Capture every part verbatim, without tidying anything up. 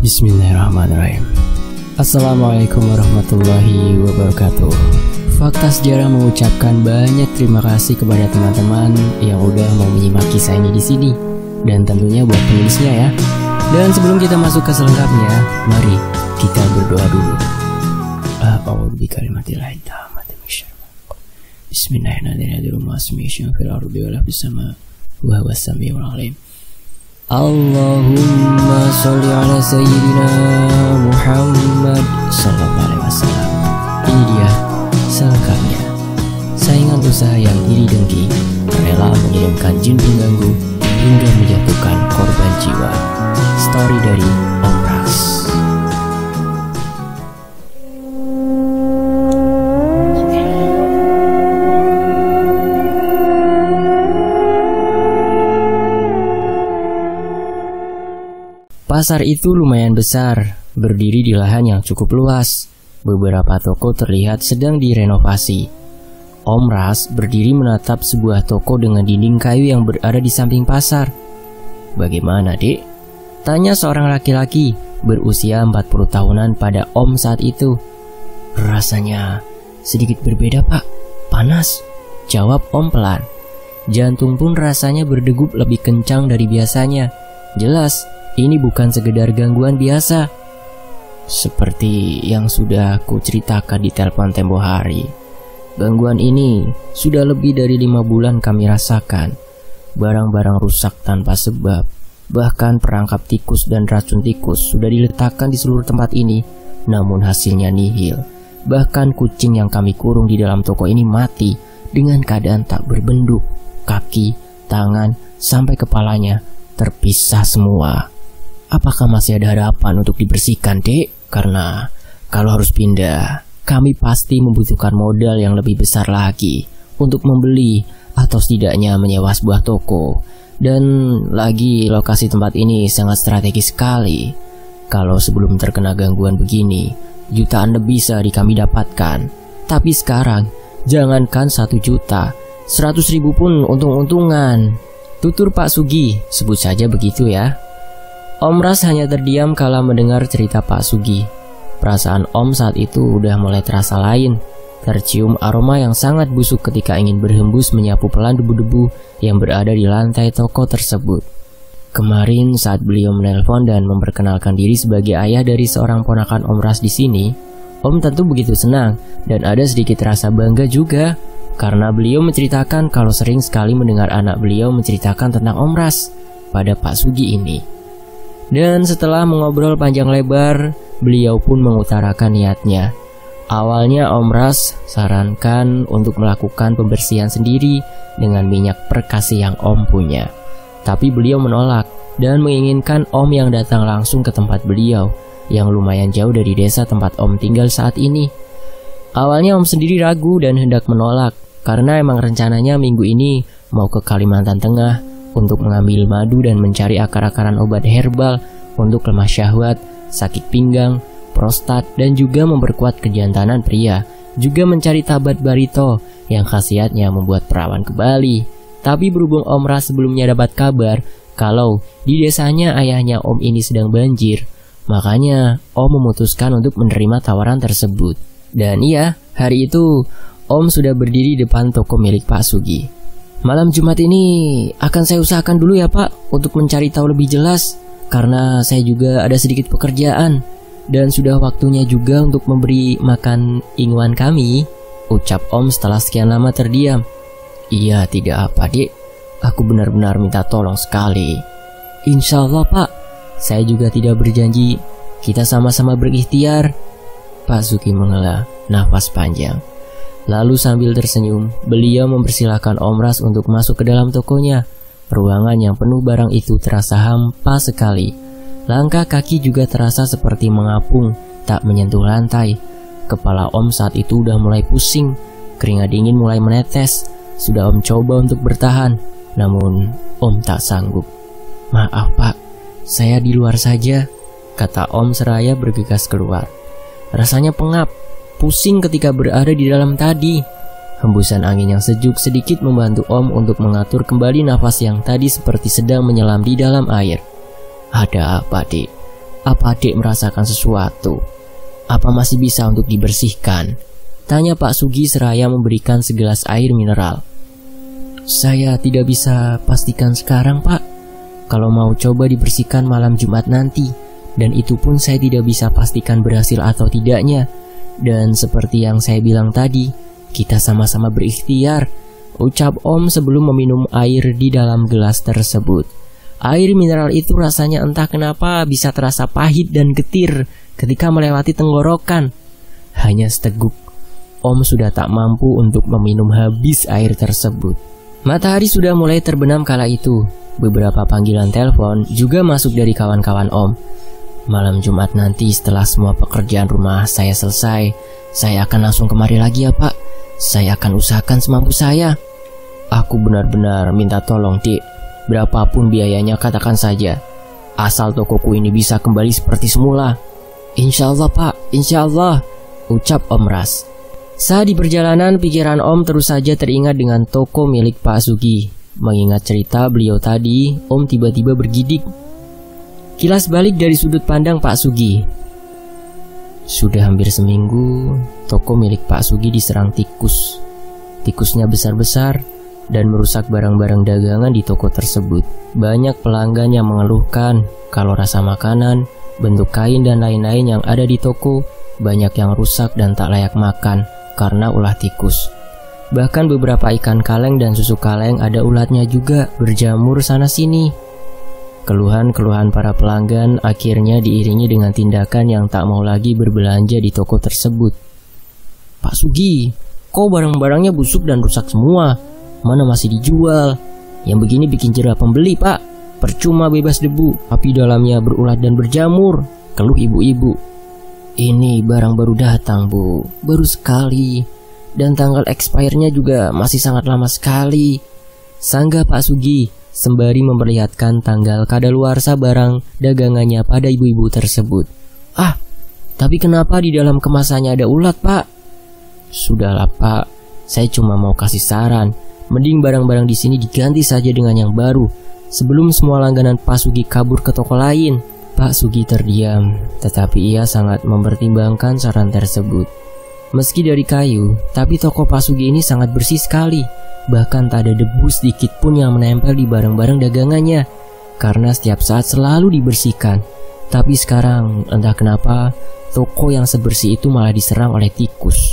Bismillahirrahmanirrahim. Assalamualaikum warahmatullahi wabarakatuh. Fakta Sejarah mengucapkan banyak terima kasih kepada teman-teman yang udah mau menyimak kisah ini di sini, dan tentunya buat penulisnya ya. Dan sebelum kita masuk ke selengkapnya, mari kita berdoa dulu. A'udzu bikalimatillahi tammati min syarri. Bismillahirrahmanirrahim. Wa huwas samiul alim. Allahumma sholli ala sayyidina Muhammad sallallahu alaihi wasallam. Ini dia selengkapnya. Saingan usaha yang iri dengki rela mengirimkan jin pengganggu hingga menjatuhkan korban jiwa. Story dari Om Ras. Pasar itu lumayan besar, berdiri di lahan yang cukup luas. Beberapa toko terlihat sedang direnovasi. Om Ras berdiri menatap sebuah toko dengan dinding kayu yang berada di samping pasar. "Bagaimana, Dek?" tanya seorang laki-laki berusia empat puluh tahunan pada Om saat itu. "Rasanya sedikit berbeda, Pak. Panas," jawab Om pelan. Jantung pun rasanya berdegup lebih kencang dari biasanya. Jelas ini bukan sekedar gangguan biasa. Seperti yang sudah aku ceritakan di telepon tempo hari, gangguan ini sudah lebih dari lima bulan kami rasakan. Barang-barang rusak tanpa sebab, bahkan perangkap tikus dan racun tikus sudah diletakkan di seluruh tempat ini, namun hasilnya nihil. Bahkan kucing yang kami kurung di dalam toko ini mati dengan keadaan tak berbentuk. Kaki, tangan, sampai kepalanya terpisah semua. Apakah masih ada harapan untuk dibersihkan, Dek? Karena kalau harus pindah, kami pasti membutuhkan modal yang lebih besar lagi untuk membeli atau setidaknya menyewa sebuah toko. Dan lagi lokasi tempat ini sangat strategis sekali. Kalau sebelum terkena gangguan begini, jutaan lebih bisa di kami dapatkan. Tapi sekarang, jangankan satu juta, seratus ribu pun untung-untungan. Tutur Pak Sugi, sebut saja begitu ya. Om Ras hanya terdiam kala mendengar cerita Pak Sugi. Perasaan Om saat itu udah mulai terasa lain. Tercium aroma yang sangat busuk ketika ingin berhembus menyapu pelan debu-debu yang berada di lantai toko tersebut. Kemarin saat beliau menelpon dan memperkenalkan diri sebagai ayah dari seorang ponakan Om Ras di sini, Om tentu begitu senang dan ada sedikit rasa bangga juga, karena beliau menceritakan kalau sering sekali mendengar anak beliau menceritakan tentang Om Ras pada Pak Sugi ini. Dan setelah mengobrol panjang lebar, beliau pun mengutarakan niatnya. Awalnya Om Ras sarankan untuk melakukan pembersihan sendiri dengan minyak perkasi yang Om punya. Tapi beliau menolak dan menginginkan Om yang datang langsung ke tempat beliau yang lumayan jauh dari desa tempat Om tinggal saat ini. Awalnya Om sendiri ragu dan hendak menolak karena emang rencananya minggu ini mau ke Kalimantan Tengah untuk mengambil madu dan mencari akar-akaran obat herbal untuk lemah syahwat, sakit pinggang, prostat, dan juga memperkuat kejantanan pria. Juga mencari tabat barito yang khasiatnya membuat perawan kembali. Tapi berhubung Om Ras sebelumnya dapat kabar kalau di desanya ayahnya Om ini sedang banjir, makanya Om memutuskan untuk menerima tawaran tersebut. Dan iya, hari itu Om sudah berdiri di depan toko milik Pak Sugi. "Malam Jumat ini akan saya usahakan dulu ya, Pak, untuk mencari tahu lebih jelas, karena saya juga ada sedikit pekerjaan dan sudah waktunya juga untuk memberi makan ingwan kami," ucap Om setelah sekian lama terdiam. "Iya, tidak apa, Dek. Aku benar-benar minta tolong sekali." "Insya Allah, Pak. Saya juga tidak berjanji. Kita sama-sama berikhtiar." Pak Sugi menghela nafas panjang. Lalu sambil tersenyum, beliau mempersilahkan Om Ras untuk masuk ke dalam tokonya. Ruangan yang penuh barang itu terasa hampa sekali. Langkah kaki juga terasa seperti mengapung, tak menyentuh lantai. Kepala Om saat itu udah mulai pusing, keringat dingin mulai menetes. Sudah Om coba untuk bertahan, namun Om tak sanggup. "Maaf, Pak, saya di luar saja," kata Om seraya bergegas keluar. Rasanya pengap, pusing ketika berada di dalam tadi. Hembusan angin yang sejuk sedikit membantu Om untuk mengatur kembali nafas yang tadi seperti sedang menyelam di dalam air. "Ada apa, Dik?" Apa adik merasakan sesuatu? Apa masih bisa untuk dibersihkan? Tanya Pak Sugi seraya memberikan segelas air mineral. Saya tidak bisa pastikan sekarang, Pak. Kalau mau coba dibersihkan malam Jumat nanti. Dan itu pun saya tidak bisa pastikan berhasil atau tidaknya. Dan seperti yang saya bilang tadi, kita sama-sama berikhtiar, ucap Om sebelum meminum air di dalam gelas tersebut. Air mineral itu rasanya entah kenapa bisa terasa pahit dan getir ketika melewati tenggorokan. Hanya seteguk, Om sudah tak mampu untuk meminum habis air tersebut. Matahari sudah mulai terbenam kala itu. Beberapa panggilan telepon juga masuk dari kawan-kawan Om. Malam Jumat nanti setelah semua pekerjaan rumah saya selesai, saya akan langsung kemari lagi ya Pak. Saya akan usahakan semampu saya. Aku benar-benar minta tolong, Dik. Berapapun biayanya katakan saja. Asal tokoku ini bisa kembali seperti semula. Insya Allah Pak, insya Allah, ucap Om Ras. Saat di perjalanan, pikiran Om terus saja teringat dengan toko milik Pak Sugi. Mengingat cerita beliau tadi, Om tiba-tiba bergidik. Kilas balik dari sudut pandang Pak Sugi. Sudah hampir seminggu, toko milik Pak Sugi diserang tikus. Tikusnya besar-besar dan merusak barang-barang dagangan di toko tersebut. Banyak pelanggan yang mengeluhkan kalau rasa makanan, bentuk kain dan lain-lain yang ada di toko banyak yang rusak dan tak layak makan karena ulah tikus. Bahkan beberapa ikan kaleng dan susu kaleng ada ulatnya juga berjamur sana-sini. Keluhan-keluhan para pelanggan akhirnya diiringi dengan tindakan yang tak mau lagi berbelanja di toko tersebut. Pak Sugi, kok barang-barangnya busuk dan rusak semua? Mana masih dijual? Yang begini bikin jerah pembeli, Pak. Percuma bebas debu, tapi dalamnya berulat dan berjamur, keluh ibu-ibu. Ini barang baru datang, Bu. Baru sekali. Dan tanggal expire-nya juga masih sangat lama sekali, sanggah Pak Sugi sembari memperlihatkan tanggal kadaluarsa barang dagangannya pada ibu-ibu tersebut. Ah, tapi kenapa di dalam kemasannya ada ulat, Pak? Sudahlah, Pak. Saya cuma mau kasih saran. Mending barang-barang di sini diganti saja dengan yang baru sebelum semua langganan Pak Sugi kabur ke toko lain. Pak Sugi terdiam, tetapi ia sangat mempertimbangkan saran tersebut. Meski dari kayu, tapi toko Pak Sugi ini sangat bersih sekali. Bahkan tak ada debu sedikit pun yang menempel di barang-barang dagangannya, karena setiap saat selalu dibersihkan. Tapi sekarang, entah kenapa, toko yang sebersih itu malah diserang oleh tikus.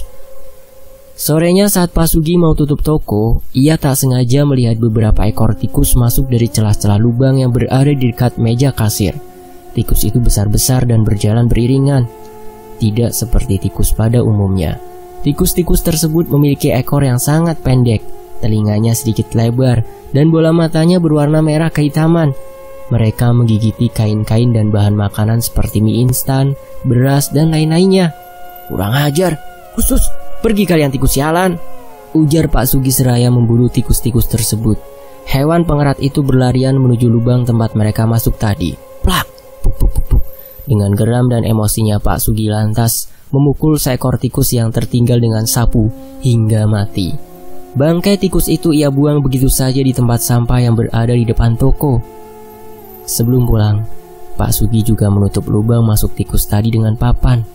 Sorenya saat Pak Sugi mau tutup toko, ia tak sengaja melihat beberapa ekor tikus masuk dari celah-celah lubang yang berada di dekat meja kasir. Tikus itu besar-besar dan berjalan beriringan. Tidak seperti tikus pada umumnya. Tikus-tikus tersebut memiliki ekor yang sangat pendek, telinganya sedikit lebar, dan bola matanya berwarna merah kehitaman. Mereka menggigiti kain-kain dan bahan makanan seperti mie instan, beras, dan lain-lainnya. Kurang ajar, khusus, pergi kalian tikus sialan, ujar Pak Sugi seraya memburu tikus-tikus tersebut. Hewan pengerat itu berlarian menuju lubang tempat mereka masuk tadi. Plak, puk puk puk puk. Dengan geram dan emosinya Pak Sugi lantas memukul seekor tikus yang tertinggal dengan sapu hingga mati. Bangkai tikus itu ia buang begitu saja di tempat sampah yang berada di depan toko. Sebelum pulang, Pak Sugi juga menutup lubang masuk tikus tadi dengan papan.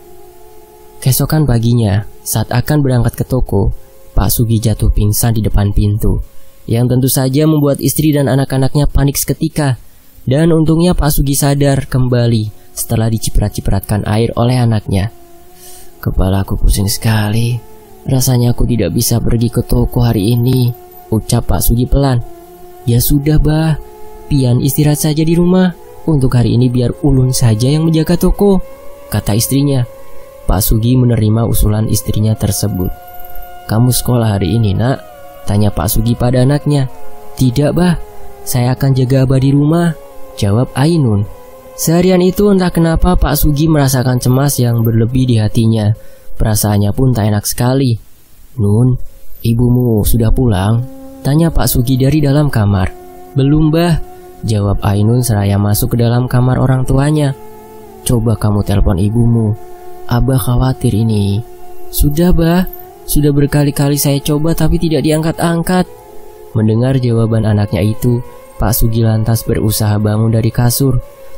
Keesokan paginya, saat akan berangkat ke toko, Pak Sugi jatuh pingsan di depan pintu, yang tentu saja membuat istri dan anak-anaknya panik seketika. Dan untungnya Pak Sugi sadar kembali setelah diciprat-cipratkan air oleh anaknya. Kepalaku pusing sekali. Rasanya aku tidak bisa pergi ke toko hari ini, ucap Pak Sugi pelan. Ya sudah, Bah. Pian istirahat saja di rumah. Untuk hari ini biar ulun saja yang menjaga toko, kata istrinya. Pak Sugi menerima usulan istrinya tersebut. Kamu sekolah hari ini, Nak? Tanya Pak Sugi pada anaknya. Tidak, Bah. Saya akan jaga Abah di rumah, jawab Ainun. Seharian itu entah kenapa Pak Sugi merasakan cemas yang berlebih di hatinya. Perasaannya pun tak enak sekali. Nun, ibumu sudah pulang? Tanya Pak Sugi dari dalam kamar. Belum, Bah, jawab Ainun seraya masuk ke dalam kamar orang tuanya. Coba kamu telepon ibumu. Abah khawatir ini. Sudah, Bah. Sudah berkali-kali saya coba tapi tidak diangkat-angkat. Mendengar jawaban anaknya itu, Pak Sugi lantas berusaha bangun dari kasur.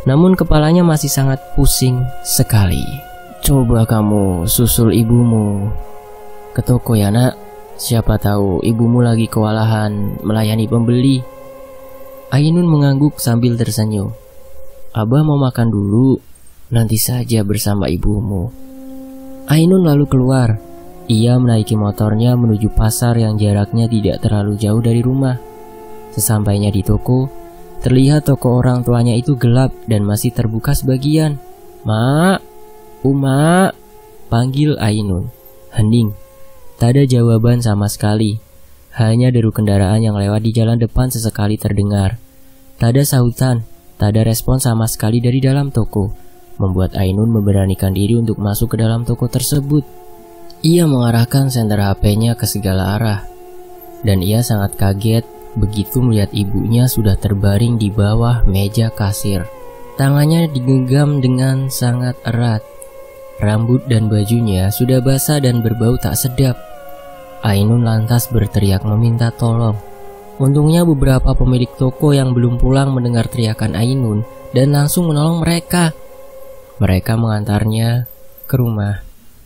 namun kepalanya masih sangat pusing sekali. "Coba kamu susul ibumu ke toko ya nak, siapa tahu ibumu lagi kewalahan melayani pembeli." Ainun mengangguk sambil tersenyum. "Abah mau makan dulu, nanti saja bersama ibumu." Ainun lalu keluar. Ia menaiki motornya menuju pasar yang jaraknya tidak terlalu jauh dari rumah. Sesampainya di toko, terlihat toko orang tuanya itu gelap dan masih terbuka sebagian. "Mak, Uma," panggil Ainun. Hening. Tak ada jawaban sama sekali. Hanya deru kendaraan yang lewat di jalan depan sesekali terdengar. Tak ada sahutan, tak ada respon sama sekali dari dalam toko, membuat Ainun memberanikan diri untuk masuk ke dalam toko tersebut. Ia mengarahkan senter H P-nya ke segala arah, dan ia sangat kaget begitu melihat ibunya sudah terbaring di bawah meja kasir. Tangannya digenggam dengan sangat erat. Rambut dan bajunya sudah basah dan berbau tak sedap. Ainun lantas berteriak meminta tolong. Untungnya beberapa pemilik toko yang belum pulang mendengar teriakan Ainun dan langsung menolong mereka. Mereka mengantarnya ke rumah.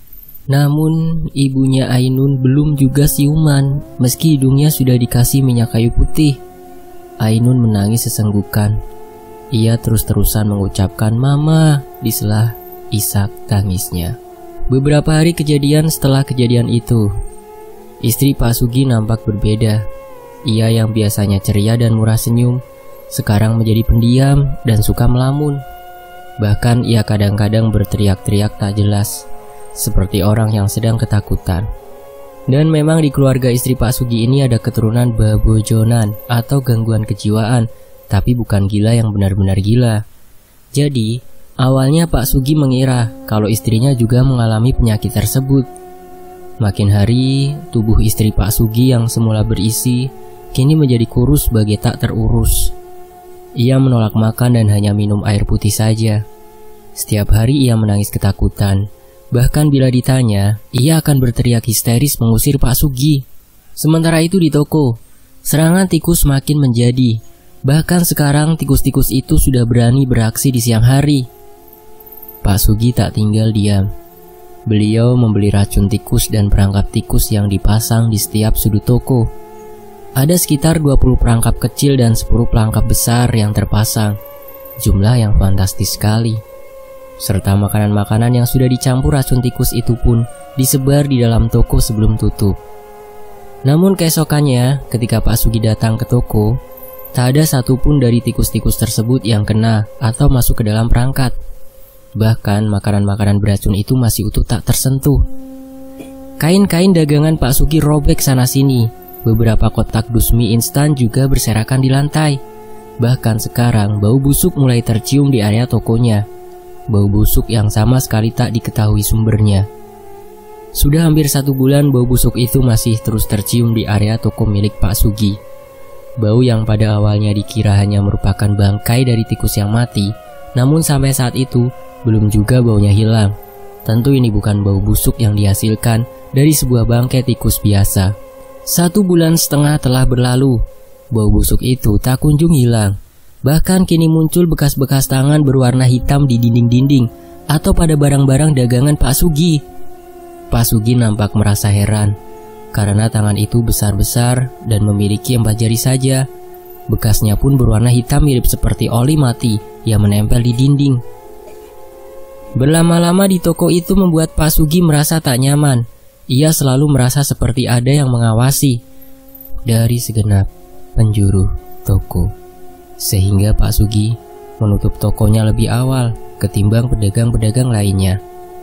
Namun ibunya Ainun belum juga siuman, meski hidungnya sudah dikasih minyak kayu putih. Ainun menangis sesenggukan. Ia terus-terusan mengucapkan "Mama" di sela isak tangisnya. Beberapa hari kejadian setelah kejadian itu, istri Pak Sugi nampak berbeda. Ia yang biasanya ceria dan murah senyum, sekarang menjadi pendiam dan suka melamun. Bahkan ia kadang-kadang berteriak-teriak tak jelas, seperti orang yang sedang ketakutan. Dan memang di keluarga istri Pak Sugi ini ada keturunan babojonan atau gangguan kejiwaan, tapi bukan gila yang benar-benar gila. Jadi, awalnya Pak Sugi mengira kalau istrinya juga mengalami penyakit tersebut. Makin hari, tubuh istri Pak Sugi yang semula berisi, kini menjadi kurus bagai tak terurus. Ia menolak makan dan hanya minum air putih saja. Setiap hari ia menangis ketakutan. Bahkan bila ditanya, ia akan berteriak histeris mengusir Pak Sugi. Sementara itu di toko, serangan tikus makin menjadi. Bahkan sekarang tikus-tikus itu sudah berani beraksi di siang hari. Pak Sugi tak tinggal diam. Beliau membeli racun tikus dan perangkap tikus yang dipasang di setiap sudut toko. Ada sekitar dua puluh perangkap kecil dan sepuluh perangkap besar yang terpasang. Jumlah yang fantastis sekali. Serta makanan-makanan yang sudah dicampur racun tikus itu pun disebar di dalam toko sebelum tutup. Namun keesokannya, ketika Pak Sugi datang ke toko, tak ada satupun dari tikus-tikus tersebut yang kena atau masuk ke dalam perangkat. Bahkan makanan-makanan beracun itu masih utuh tak tersentuh. Kain-kain dagangan Pak Sugi robek sana-sini. Beberapa kotak dus mie instan juga berserakan di lantai. Bahkan sekarang bau busuk mulai tercium di area tokonya. Bau busuk yang sama sekali tak diketahui sumbernya. Sudah hampir satu bulan bau busuk itu masih terus tercium di area toko milik Pak Sugi. Bau yang pada awalnya dikira hanya merupakan bangkai dari tikus yang mati, namun sampai saat itu belum juga baunya hilang. Tentu ini bukan bau busuk yang dihasilkan dari sebuah bangkai tikus biasa. Satu bulan setengah telah berlalu, bau busuk itu tak kunjung hilang. Bahkan kini muncul bekas-bekas tangan berwarna hitam di dinding-dinding atau pada barang-barang dagangan Pak Sugi. Pak Sugi nampak merasa heran, karena tangan itu besar-besar dan memiliki empat jari saja. Bekasnya pun berwarna hitam mirip seperti oli mati yang menempel di dinding. Berlama-lama di toko itu membuat Pak Sugi merasa tak nyaman. Ia selalu merasa seperti ada yang mengawasi dari segenap penjuru toko. Sehingga Pak Sugi menutup tokonya lebih awal ketimbang pedagang-pedagang lainnya.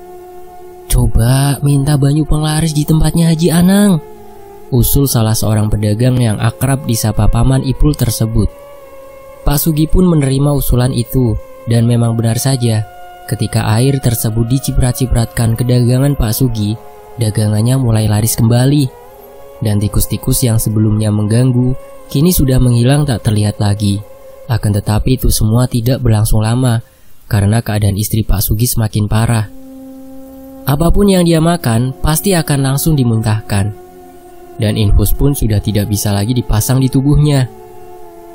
"Coba minta banyu penglaris di tempatnya Haji Anang," usul salah seorang pedagang yang akrab disapa Paman Ipul tersebut. Pak Sugi pun menerima usulan itu, dan memang benar saja, ketika air tersebut diciprat-cipratkan ke dagangan Pak Sugi, dagangannya mulai laris kembali, dan tikus-tikus yang sebelumnya mengganggu kini sudah menghilang tak terlihat lagi. Akan tetapi itu semua tidak berlangsung lama, karena keadaan istri Pak Sugi semakin parah. Apapun yang dia makan pasti akan langsung dimuntahkan, dan infus pun sudah tidak bisa lagi dipasang di tubuhnya.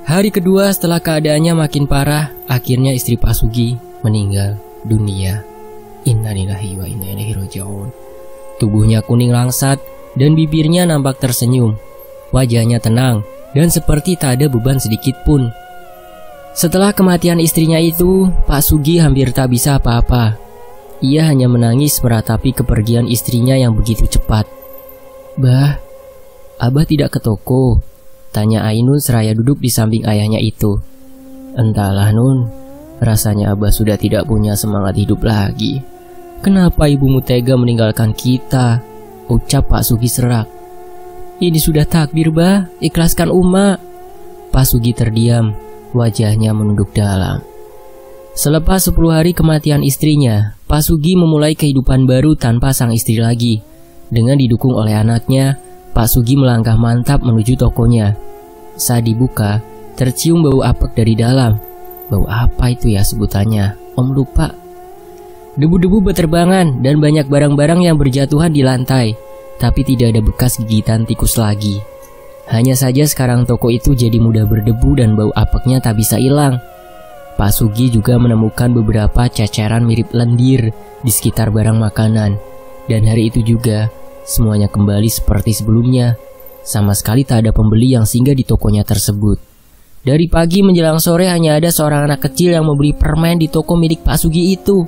Hari kedua setelah keadaannya makin parah, akhirnya istri Pak Sugi meninggal dunia. Innalillahi wa inna ilaihi raji'un. Tubuhnya kuning langsat dan bibirnya nampak tersenyum. Wajahnya tenang dan seperti tak ada beban sedikit pun. Setelah kematian istrinya itu, Pak Sugi hampir tak bisa apa-apa. Ia hanya menangis meratapi kepergian istrinya yang begitu cepat. "Bah, Abah tidak ke toko?" tanya Ainun seraya duduk di samping ayahnya itu. "Entahlah Nun, rasanya Abah sudah tidak punya semangat hidup lagi. Kenapa ibumu tega meninggalkan kita?" ucap Pak Sugi serak. "Ini sudah takdir Bah, ikhlaskan Uma." Pak Sugi terdiam, wajahnya menunduk dalam. Selepas sepuluh hari kematian istrinya, Pak Sugi memulai kehidupan baru tanpa sang istri lagi. Dengan didukung oleh anaknya, Pak Sugi melangkah mantap menuju tokonya. Saat dibuka, tercium bau apek dari dalam. Bau apa itu ya sebutannya? Om lupa. Debu-debu berterbangan dan banyak barang-barang yang berjatuhan di lantai, tapi tidak ada bekas gigitan tikus lagi. Hanya saja sekarang toko itu jadi mudah berdebu dan bau apeknya tak bisa hilang. Pak Sugi juga menemukan beberapa ceceran mirip lendir di sekitar barang makanan. Dan hari itu juga, semuanya kembali seperti sebelumnya. Sama sekali tak ada pembeli yang singgah di tokonya tersebut. Dari pagi menjelang sore hanya ada seorang anak kecil yang membeli permen di toko milik Pak Sugi itu.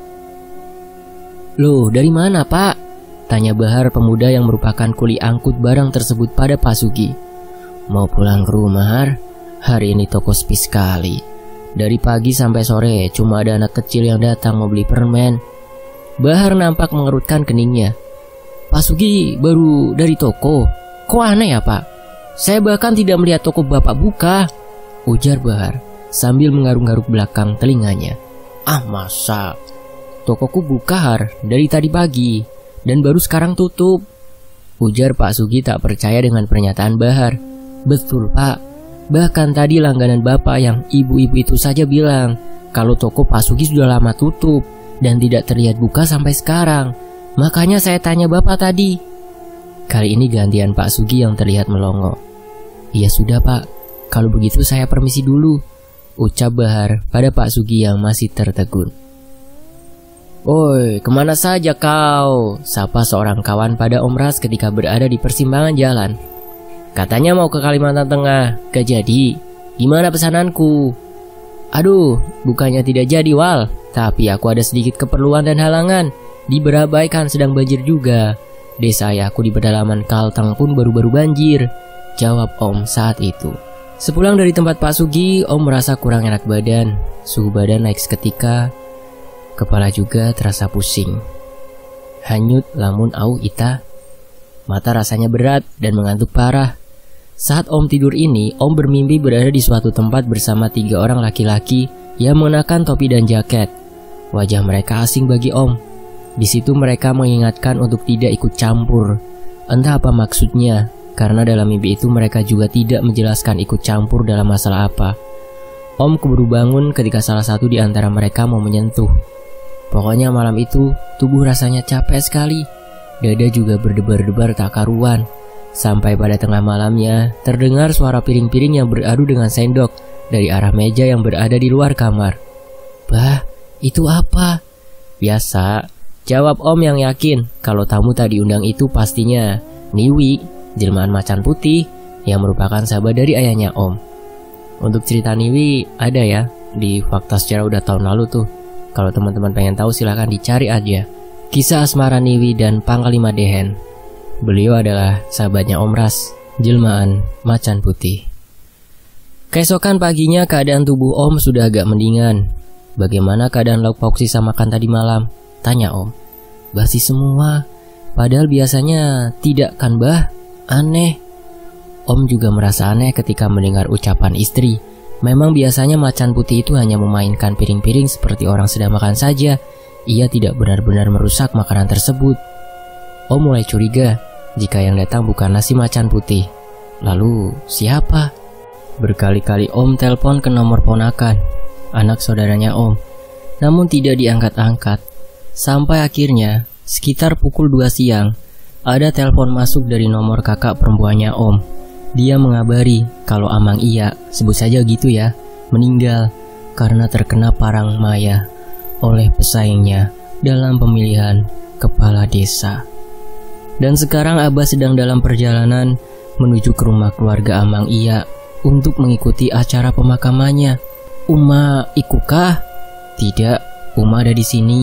"Loh, dari mana Pak?" tanya Bahar, pemuda yang merupakan kuli angkut barang tersebut pada Pak Sugi. "Mau pulang ke rumah, Har? Hari ini toko sepi sekali. Dari pagi sampai sore cuma ada anak kecil yang datang mau beli permen." Bahar nampak mengerutkan keningnya. "Pak Sugi baru dari toko? Kok aneh ya Pak? Saya bahkan tidak melihat toko Bapak buka," ujar Bahar sambil mengaruk-garuk belakang telinganya. "Ah masa? Tokoku buka Har dari tadi pagi dan baru sekarang tutup," ujar Pak Sugi tak percaya dengan pernyataan Bahar. "Betul Pak, bahkan tadi langganan Bapak yang ibu-ibu itu saja bilang kalau toko Pak Sugi sudah lama tutup dan tidak terlihat buka sampai sekarang. Makanya saya tanya Bapak tadi." Kali ini gantian Pak Sugi yang terlihat melongo. "Ya sudah Pak, kalau begitu saya permisi dulu," ucap Bahar pada Pak Sugi yang masih tertegun. "Oi, kemana saja kau?" sapa seorang kawan pada Om Ras ketika berada di persimpangan jalan. "Katanya mau ke Kalimantan Tengah, gak jadi. Gimana pesananku?" "Aduh, bukannya tidak jadi Wal, tapi aku ada sedikit keperluan dan halangan. Di Berabaikan sedang banjir juga. Desa ayahku di pedalaman Kalteng pun baru-baru banjir," jawab Om saat itu. Sepulang dari tempat Pak Sugi, Om merasa kurang enak badan. Suhu badan naik seketika. Kepala juga terasa pusing. Hanyut lamun au ita. Mata rasanya berat dan mengantuk parah. Saat Om tidur ini, Om bermimpi berada di suatu tempat bersama tiga orang laki-laki yang mengenakan topi dan jaket. Wajah mereka asing bagi Om. Di situ mereka mengingatkan untuk tidak ikut campur. Entah apa maksudnya, karena dalam mimpi itu mereka juga tidak menjelaskan ikut campur dalam masalah apa. Om keburu bangun ketika salah satu di antara mereka mau menyentuh. Pokoknya malam itu, tubuh rasanya capek sekali. Dada juga berdebar-debar tak karuan. Sampai pada tengah malamnya, terdengar suara piring-piring yang beradu dengan sendok dari arah meja yang berada di luar kamar. "Bah, itu apa?" "Biasa," jawab Om yang yakin kalau tamu tak diundang itu pastinya Niwi, jelmaan macan putih yang merupakan sahabat dari ayahnya Om. Untuk cerita Niwi ada ya di Fakta Sejarah udah tahun lalu tuh. Kalau teman-teman pengen tahu silahkan dicari aja. Kisah asmara Niwi dan Panglima Dehen. Beliau adalah sahabatnya Om Ras, jelmaan macan putih. Keesokan paginya keadaan tubuh Om sudah agak mendingan. "Bagaimana keadaan lauk pauk sisa makan tadi malam?" tanya Om. "Basi semua. Padahal biasanya tidak kan Bah? Aneh." Om juga merasa aneh ketika mendengar ucapan istri. Memang biasanya macan putih itu hanya memainkan piring-piring seperti orang sedang makan saja. Ia tidak benar-benar merusak makanan tersebut. Om mulai curiga jika yang datang bukanlah si macan putih. Lalu siapa? Berkali-kali Om telepon ke nomor ponakan, anak saudaranya Om, namun tidak diangkat-angkat. Sampai akhirnya sekitar pukul dua siang ada telepon masuk dari nomor kakak perempuannya Om. Dia mengabari kalau Amang Iya, sebut saja gitu ya, meninggal karena terkena parang maya oleh pesaingnya dalam pemilihan kepala desa. Dan sekarang Abah sedang dalam perjalanan menuju ke rumah keluarga Amang Iya untuk mengikuti acara pemakamannya. Uma ikukah? Tidak, Uma ada di sini.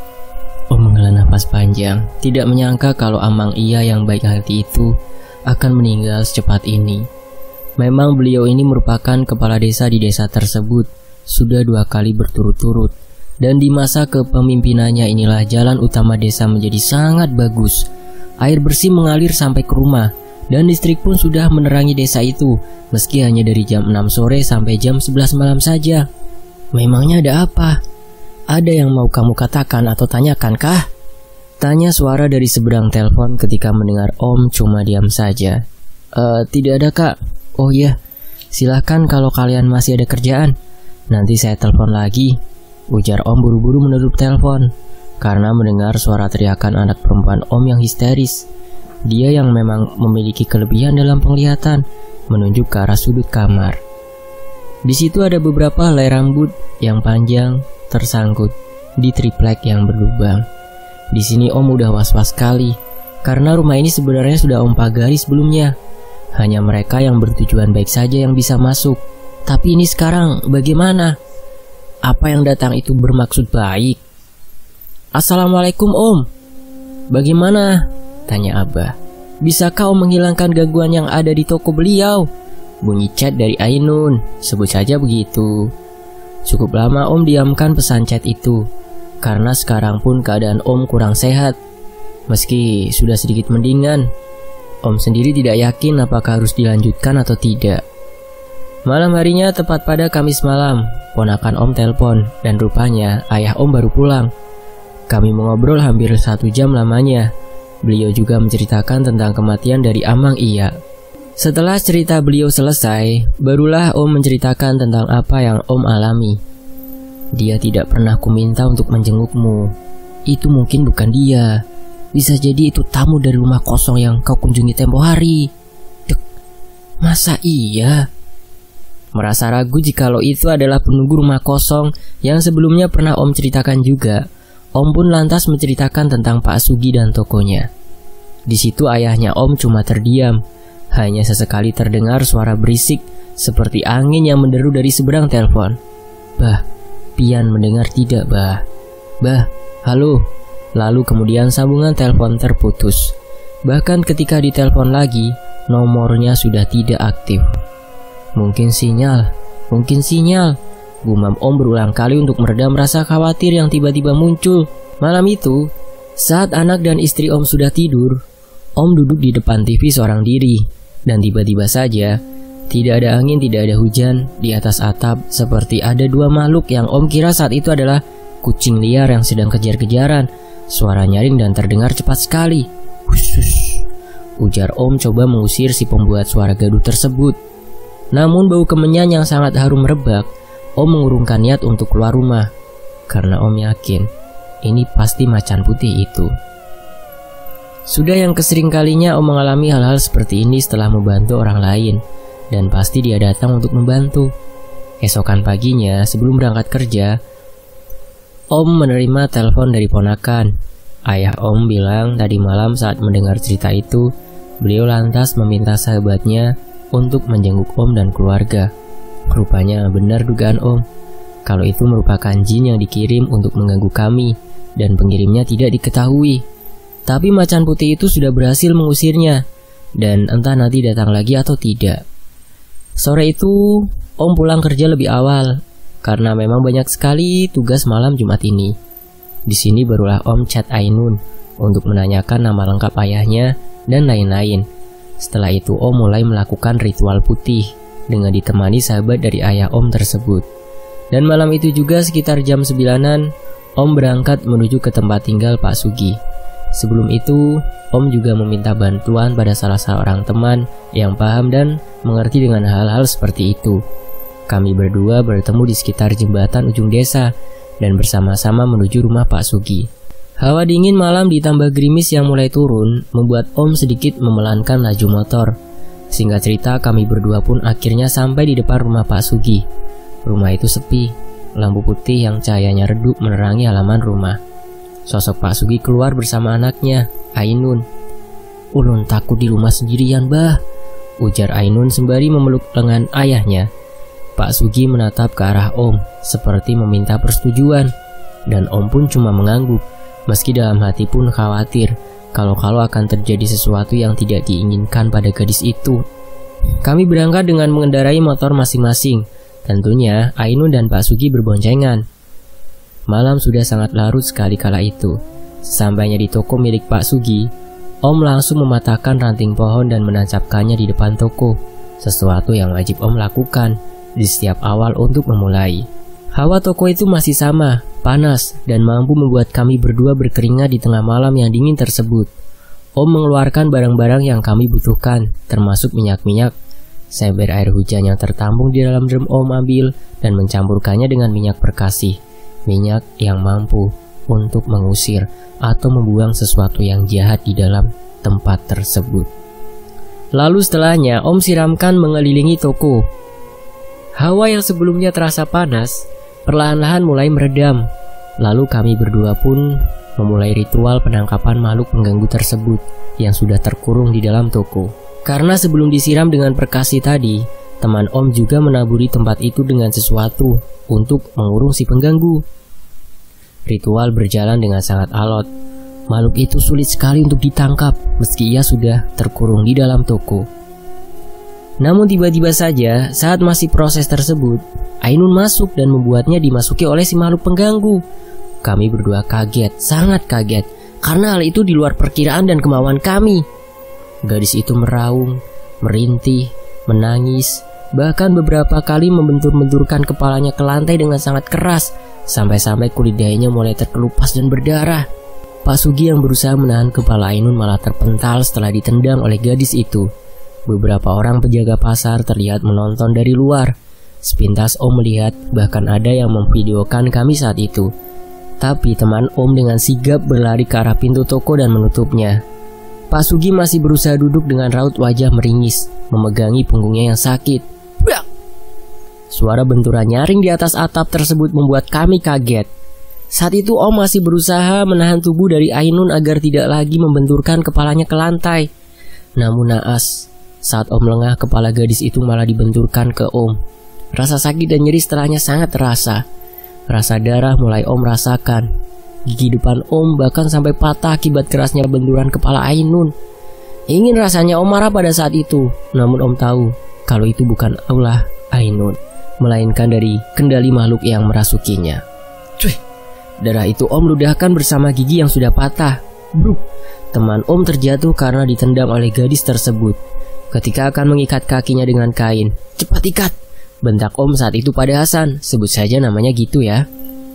Om menghela nafas panjang, tidak menyangka kalau Amang Iya yang baik hati itu akan meninggal secepat ini. Memang beliau ini merupakan kepala desa di desa tersebut sudah dua kali berturut-turut, dan di masa kepemimpinannya inilah jalan utama desa menjadi sangat bagus. Air bersih mengalir sampai ke rumah, dan listrik pun sudah menerangi desa itu, meski hanya dari jam enam sore sampai jam sebelas malam saja. Memangnya ada apa? Ada yang mau kamu katakan atau tanyakan kah? Tanya suara dari seberang telepon ketika mendengar Om cuma diam saja. E, tidak ada kak. Oh iya, silahkan kalau kalian masih ada kerjaan. Nanti saya telepon lagi, ujar Om buru-buru menutup telepon karena mendengar suara teriakan anak perempuan Om yang histeris. Dia yang memang memiliki kelebihan dalam penglihatan, menunjuk ke arah sudut kamar. Di situ ada beberapa helai rambut yang panjang tersangkut di triplek yang berlubang. Di sini Om udah was-was sekali karena rumah ini sebenarnya sudah Om pagari sebelumnya. Hanya mereka yang bertujuan baik saja yang bisa masuk. Tapi ini sekarang bagaimana? Apa yang datang itu bermaksud baik? Assalamualaikum Om. Bagaimana? Tanya Abah. Bisakah Om menghilangkan gangguan yang ada di toko beliau? Bunyi chat dari Ainun, sebut saja begitu. Cukup lama Om diamkan pesan chat itu, karena sekarang pun keadaan Om kurang sehat. Meski sudah sedikit mendingan, Om sendiri tidak yakin apakah harus dilanjutkan atau tidak. Malam harinya tepat pada Kamis malam, ponakan Om telepon dan rupanya ayah Om baru pulang. Kami mengobrol hampir satu jam lamanya. Beliau juga menceritakan tentang kematian dari Amang Iya. Setelah cerita beliau selesai, barulah Om menceritakan tentang apa yang Om alami. Dia tidak pernah kuminta untuk menjengukmu. Itu mungkin bukan dia. Bisa jadi itu tamu dari rumah kosong yang kau kunjungi tempo hari. Dek, masa iya? Merasa ragu jikalau itu adalah penunggu rumah kosong yang sebelumnya pernah Om ceritakan juga. Om pun lantas menceritakan tentang Pak Sugi dan tokonya. Di situ ayahnya Om cuma terdiam. Hanya sesekali terdengar suara berisik seperti angin yang menderu dari seberang telepon. Bah, pian mendengar tidak, bah? Bah, halo. Lalu kemudian sambungan telepon terputus. Bahkan ketika ditelepon lagi, nomornya sudah tidak aktif. Mungkin sinyal, mungkin sinyal. Gumam Om berulang kali untuk meredam rasa khawatir yang tiba-tiba muncul. Malam itu, saat anak dan istri Om sudah tidur, Om duduk di depan T V seorang diri. Dan tiba-tiba saja, tidak ada angin, tidak ada hujan, di atas atap seperti ada dua makhluk yang Om kira saat itu adalah kucing liar yang sedang kejar-kejaran. Suara nyaring dan terdengar cepat sekali. Khusus, ujar Om coba mengusir si pembuat suara gaduh tersebut. Namun bau kemenyan yang sangat harum merebak. Om mengurungkan niat untuk keluar rumah, karena Om yakin ini pasti macan putih itu. Sudah yang kesering kalinya Om mengalami hal-hal seperti ini setelah membantu orang lain, dan pasti dia datang untuk membantu. Esokan paginya sebelum berangkat kerja, Om menerima telepon dari ponakan. Ayah Om bilang tadi malam saat mendengar cerita itu, beliau lantas meminta sahabatnya untuk menjenguk Om dan keluarga. Rupanya benar dugaan Om, kalau itu merupakan jin yang dikirim untuk mengganggu kami, dan pengirimnya tidak diketahui. Tapi macan putih itu sudah berhasil mengusirnya, dan entah nanti datang lagi atau tidak. Sore itu, Om pulang kerja lebih awal, karena memang banyak sekali tugas malam Jumat ini. Di sini barulah Om chat Ainun untuk menanyakan nama lengkap ayahnya dan lain-lain. Setelah itu Om mulai melakukan ritual putih dengan ditemani sahabat dari ayah Om tersebut. Dan malam itu juga sekitar jam sembilanan, Om berangkat menuju ke tempat tinggal Pak Sugi. Sebelum itu, Om juga meminta bantuan pada salah seorang teman yang paham dan mengerti dengan hal-hal seperti itu. Kami berdua bertemu di sekitar jembatan ujung desa dan bersama-sama menuju rumah Pak Sugi. Hawa dingin malam ditambah gerimis yang mulai turun membuat Om sedikit memelankan laju motor. Singkat cerita, kami berdua pun akhirnya sampai di depan rumah Pak Sugi. Rumah itu sepi, lampu putih yang cahayanya redup menerangi halaman rumah. Sosok Pak Sugi keluar bersama anaknya, Ainun. "Ulun takut di rumah sendirian, bah," ujar Ainun sembari memeluk lengan ayahnya. Pak Sugi menatap ke arah Om, seperti meminta persetujuan. Dan Om pun cuma mengangguk, meski dalam hati pun khawatir kalau-kalau akan terjadi sesuatu yang tidak diinginkan pada gadis itu. Kami berangkat dengan mengendarai motor masing-masing. Tentunya Ainun dan Pak Sugi berboncengan. Malam sudah sangat larut sekali kala itu. Sesampainya di toko milik Pak Sugi, Om langsung mematahkan ranting pohon dan menancapkannya di depan toko. Sesuatu yang wajib Om lakukan di setiap awal untuk memulai. Hawa toko itu masih sama, panas, dan mampu membuat kami berdua berkeringat di tengah malam yang dingin tersebut. Om mengeluarkan barang-barang yang kami butuhkan, termasuk minyak-minyak. Seber air hujan yang tertampung di dalam drum Om ambil dan mencampurkannya dengan minyak perkasih. Minyak yang mampu untuk mengusir atau membuang sesuatu yang jahat di dalam tempat tersebut. Lalu setelahnya Om siramkan mengelilingi toko. Hawa yang sebelumnya terasa panas perlahan-lahan mulai meredam. Lalu kami berdua pun memulai ritual penangkapan makhluk pengganggu tersebut yang sudah terkurung di dalam toko. Karena sebelum disiram dengan perkasi tadi, teman Om juga menaburi tempat itu dengan sesuatu untuk mengurung si pengganggu. Ritual berjalan dengan sangat alot. Makhluk itu sulit sekali untuk ditangkap meski ia sudah terkurung di dalam toko. Namun tiba-tiba saja saat masih proses tersebut, Ainun masuk dan membuatnya dimasuki oleh si makhluk pengganggu. Kami berdua kaget, sangat kaget, karena hal itu di luar perkiraan dan kemauan kami. Gadis itu meraung, merintih, menangis, bahkan beberapa kali membentur-benturkan kepalanya ke lantai dengan sangat keras, sampai-sampai kulit dahanya mulai terkelupas dan berdarah. Pak Sugi yang berusaha menahan kepala Ainun malah terpental setelah ditendang oleh gadis itu. Beberapa orang penjaga pasar terlihat menonton dari luar. Sepintas Om melihat, bahkan ada yang memvideokan kami saat itu. Tapi teman Om dengan sigap berlari ke arah pintu toko dan menutupnya. Pak Sugi masih berusaha duduk dengan raut wajah meringis, memegangi punggungnya yang sakit. Brak! Suara benturan nyaring di atas atap tersebut membuat kami kaget. Saat itu Om masih berusaha menahan tubuh dari Ainun agar tidak lagi membenturkan kepalanya ke lantai. Namun naas, saat Om lengah, kepala gadis itu malah dibenturkan ke Om. Rasa sakit dan nyeri setelahnya sangat terasa. Rasa darah mulai Om rasakan. Gigi depan Om bahkan sampai patah akibat kerasnya benturan kepala Ainun. Ingin rasanya Om marah pada saat itu, namun Om tahu kalau itu bukan ulah Ainun, melainkan dari kendali makhluk yang merasukinya. Cuy, darah itu Om ludahkan bersama gigi yang sudah patah. Bruk, teman Om terjatuh karena ditendang oleh gadis tersebut. Ketika akan mengikat kakinya dengan kain, "Cepat ikat!" bentak Om saat itu pada Hasan, sebut saja namanya gitu ya.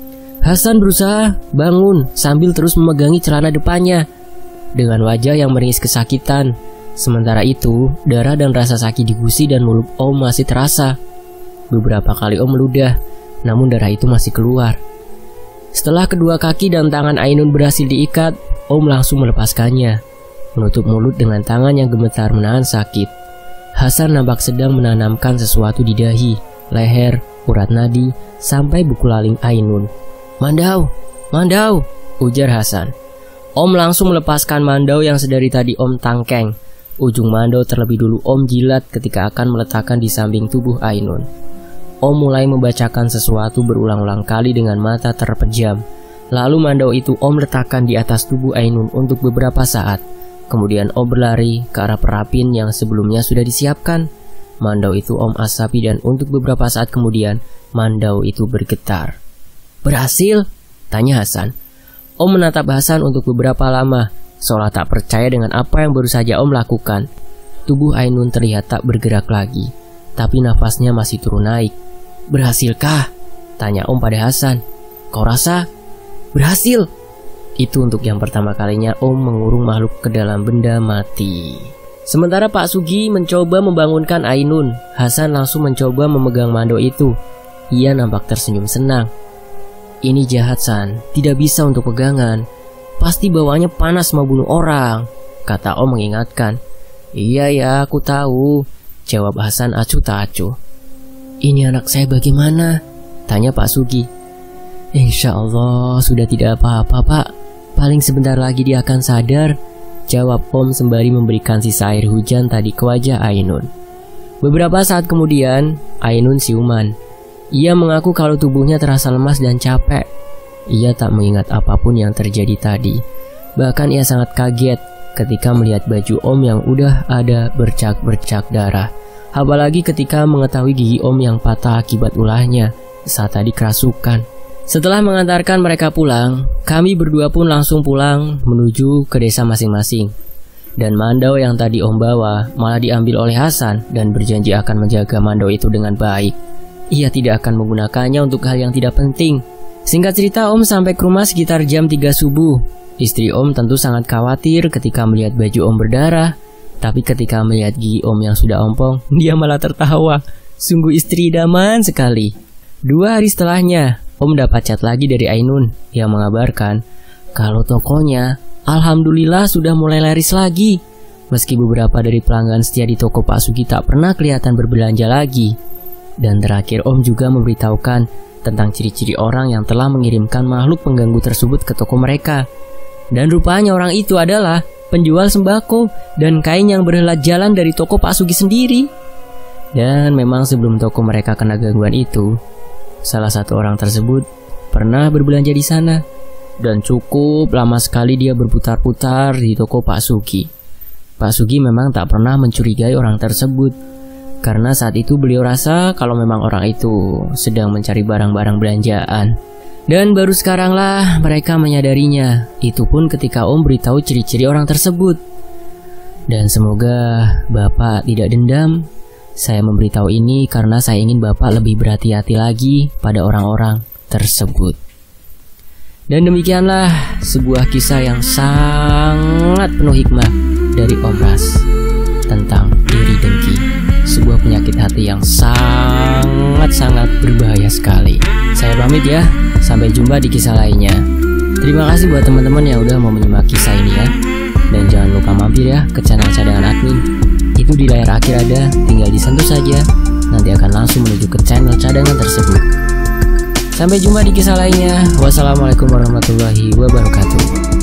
Hasan berusaha bangun sambil terus memegangi celana depannya dengan wajah yang meringis kesakitan. Sementara itu, darah dan rasa sakit di gusi dan mulut Om masih terasa. Beberapa kali Om meludah, namun darah itu masih keluar. Setelah kedua kaki dan tangan Ainun berhasil diikat, Om langsung melepaskannya, menutup mulut dengan tangan yang gemetar menahan sakit. Hasan nampak sedang menanamkan sesuatu di dahi, leher, urat nadi, sampai buku laling Ainun. "Mandau, Mandau," ujar Hasan. Om langsung melepaskan Mandau yang sedari tadi Om tangkeng. Ujung Mandau terlebih dulu Om jilat ketika akan meletakkan di samping tubuh Ainun. Om mulai membacakan sesuatu berulang-ulang kali dengan mata terpejam. Lalu Mandau itu Om letakkan di atas tubuh Ainun untuk beberapa saat. Kemudian Om berlari ke arah perapin yang sebelumnya sudah disiapkan. Mandau itu Om asapi dan untuk beberapa saat kemudian Mandau itu bergetar. "Berhasil?" tanya Hasan. Om menatap Hasan untuk beberapa lama, seolah tak percaya dengan apa yang baru saja Om lakukan. Tubuh Ainun terlihat tak bergerak lagi, tapi nafasnya masih turun naik. "Berhasilkah?" tanya Om pada Hasan. "Kau rasa?" "Berhasil." Itu untuk yang pertama kalinya Om mengurung makhluk ke dalam benda mati. Sementara Pak Sugi mencoba membangunkan Ainun, Hasan langsung mencoba memegang Mandau itu. Ia nampak tersenyum senang. "Ini jahat, San, tidak bisa untuk pegangan. Pasti bawaannya panas mau bunuh orang," kata Om mengingatkan. Iya ya, aku tahu, jawab Hasan acuh tak acuh. Ini anak saya bagaimana? Tanya Pak Sugi. Insya Allah sudah tidak apa-apa Pak, paling sebentar lagi dia akan sadar, jawab Om sembari memberikan sisa air hujan tadi ke wajah Ainun. Beberapa saat kemudian, Ainun siuman. Ia mengaku kalau tubuhnya terasa lemas dan capek. Ia tak mengingat apapun yang terjadi tadi. Bahkan ia sangat kaget ketika melihat baju Om yang udah ada bercak-bercak darah. Apalagi ketika mengetahui gigi Om yang patah akibat ulahnya saat tadi kerasukan. Setelah mengantarkan mereka pulang, kami berdua pun langsung pulang menuju ke desa masing-masing. Dan mandau yang tadi Om bawa malah diambil oleh Hasan dan berjanji akan menjaga mandau itu dengan baik. Ia tidak akan menggunakannya untuk hal yang tidak penting. Singkat cerita, Om sampai ke rumah sekitar jam tiga subuh. Istri Om tentu sangat khawatir ketika melihat baju Om berdarah. Tapi ketika melihat gigi Om yang sudah ompong, dia malah tertawa. Sungguh istri idaman sekali. Dua hari setelahnya, Om dapat chat lagi dari Ainun yang mengabarkan kalau tokonya alhamdulillah sudah mulai laris lagi. Meski beberapa dari pelanggan setia di toko Pak Sugi tak pernah kelihatan berbelanja lagi. Dan terakhir Om juga memberitahukan tentang ciri-ciri orang yang telah mengirimkan makhluk pengganggu tersebut ke toko mereka. Dan rupanya orang itu adalah penjual sembako dan kain yang berhelat jalan dari toko Pak Sugi sendiri. Dan memang sebelum toko mereka kena gangguan itu, salah satu orang tersebut pernah berbelanja di sana. Dan cukup lama sekali dia berputar-putar di toko Pak Sugi. Pak Sugi memang tak pernah mencurigai orang tersebut, karena saat itu beliau rasa kalau memang orang itu sedang mencari barang-barang belanjaan. Dan baru sekaranglah mereka menyadarinya. Itu pun ketika Om beritahu ciri-ciri orang tersebut. Dan semoga Bapak tidak dendam. Saya memberitahu ini karena saya ingin Bapak lebih berhati-hati lagi pada orang-orang tersebut. Dan demikianlah sebuah kisah yang sangat penuh hikmah dari Om Ras tentang iri dengki, sebuah penyakit hati yang sangat-sangat berbahaya sekali. Saya pamit ya, sampai jumpa di kisah lainnya. Terima kasih buat teman-teman yang udah mau menyimak kisah ini ya. Dan jangan lupa mampir ya ke channel cadangan admin. Itu di layar akhir ada, tinggal disentuh saja, nanti akan langsung menuju ke channel cadangan tersebut. Sampai jumpa di kisah lainnya. Wassalamualaikum warahmatullahi wabarakatuh.